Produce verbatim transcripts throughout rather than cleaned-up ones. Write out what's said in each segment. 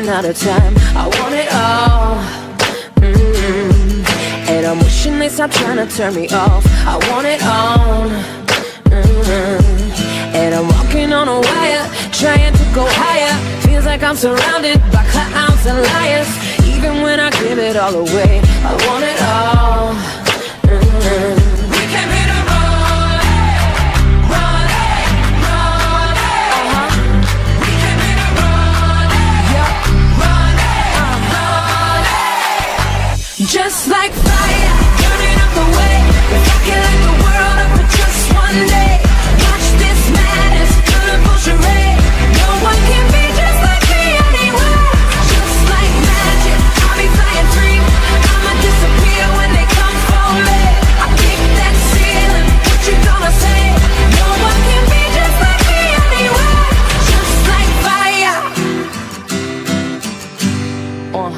running out of time. I want it all, mm-hmm. And I'm wishing they stop trying to turn me off. I want it all, mm-hmm. And I'm walking on a wire, trying to go higher. Feels like I'm surrounded by clowns and liars. Even when I give it all away, I want it all, mm-hmm. We came here to run, run, run, uh-huh. We came here to run, yeah. Run, uh-huh. Just like fire, burning up the way. If I can light the world up for just one day, watch this madness, colorful charade. No one can be just like me anywhere. Just like magic, I'll be flying free. I'ma disappear when they come for me. I kick that ceiling, what you gonna say? No one can be just like me anywhere. Just like fire. uh.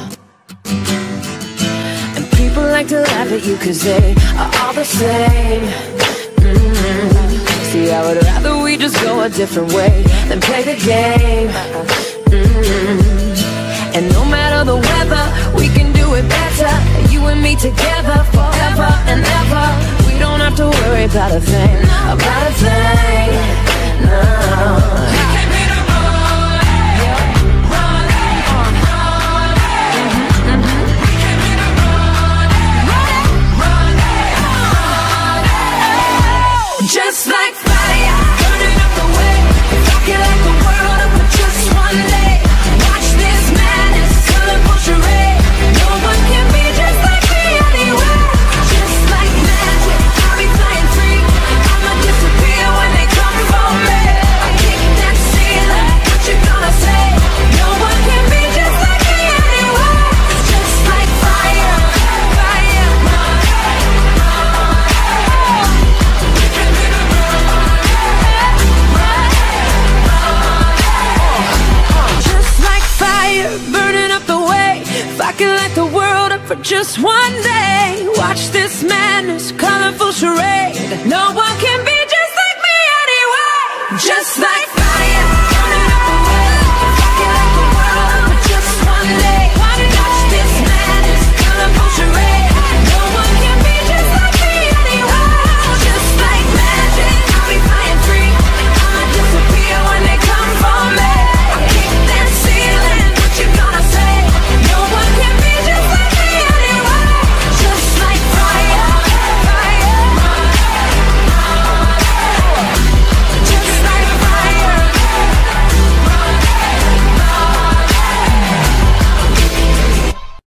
And people like to laugh at you cause they are all the same, mm-hmm. See, I would rather we just go a different way than play the game, mm-hmm. And no matter the weather, we can do it better. You and me together forever and ever. We don't have to worry about a thing, about a thing, no. We came here to run, run, run, mm-hmm, mm-hmm. We came here to run, run, run, just like fire, burning up the way. If I can light the world up for just one day, watch this madness, colorful charade. No one can be just like me anywhere. Just like magic, I'll be flying free. I'ma disappear when they come for me. I kick that ceiling, what you gonna say? No one can be just like me anywhere. Just like fire, fire, run, run. We came here to run, run, run. Just like fire, burning up the way. If I can light the world up for just one day, watch this madness, colorful charade. No one can be just like me anyway. Just like